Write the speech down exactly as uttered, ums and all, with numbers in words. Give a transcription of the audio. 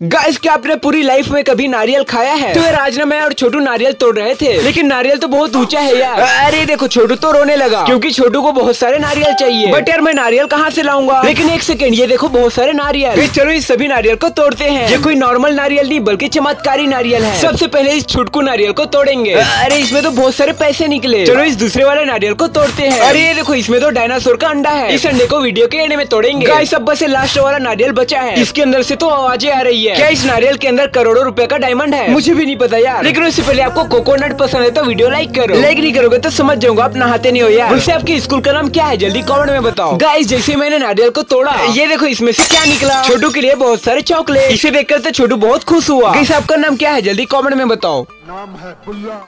Guys, क्या आपने पूरी लाइफ में कभी नारियल खाया है? तो यार आज ना मैं और छोटू नारियल तोड़ रहे थे, लेकिन नारियल तो बहुत ऊंचा है यार। अरे देखो, छोटू तो रोने लगा क्योंकि छोटू को बहुत सारे नारियल चाहिए। बट यार मैं नारियल कहाँ से लाऊंगा? लेकिन एक सेकंड, ये देखो बहुत सारे नारियल। चलो इस सभी नारियल को तोड़ते हैं। ये कोई नॉर्मल नारियल नहीं बल्कि चमत्कारी नारियल है। सबसे पहले इस छुटकू नारियल को तोड़ेंगे। अरे इसमें तो बहुत सारे पैसे निकले। चलो इस दूसरे वाले नारियल को तोड़ते हैं। अरे ये देखो, इसमें तो डायनासोर का अंडा है। इस अंडे को वीडियो के एंड में तोड़ेंगे। गाइस, अब बस लास्ट वाला नारियल बचा है। इसके अंदर से तो आवाजें आ रही है। क्या इस नारियल के अंदर करोड़ों रुपए का डायमंड है? मुझे भी नहीं पता यार। लेकिन उससे पहले आपको कोकोनट पसंद है तो वीडियो लाइक करो। लाइक नहीं करोगे तो समझ जाऊंगा आप नहाते नहीं हो यार। वैसे आपके स्कूल का नाम क्या है? जल्दी कमेंट में बताओ। गाइस, जैसे मैंने नारियल को तोड़ा, ये देखो इसमें से क्या निकला। छोटू के लिए बहुत सारे चॉकलेट। इसे देखकर तो छोटू बहुत खुश हुआ। गाइस, आपका नाम क्या है? जल्दी कमेंट में बताओ। नाम है बुल्ला।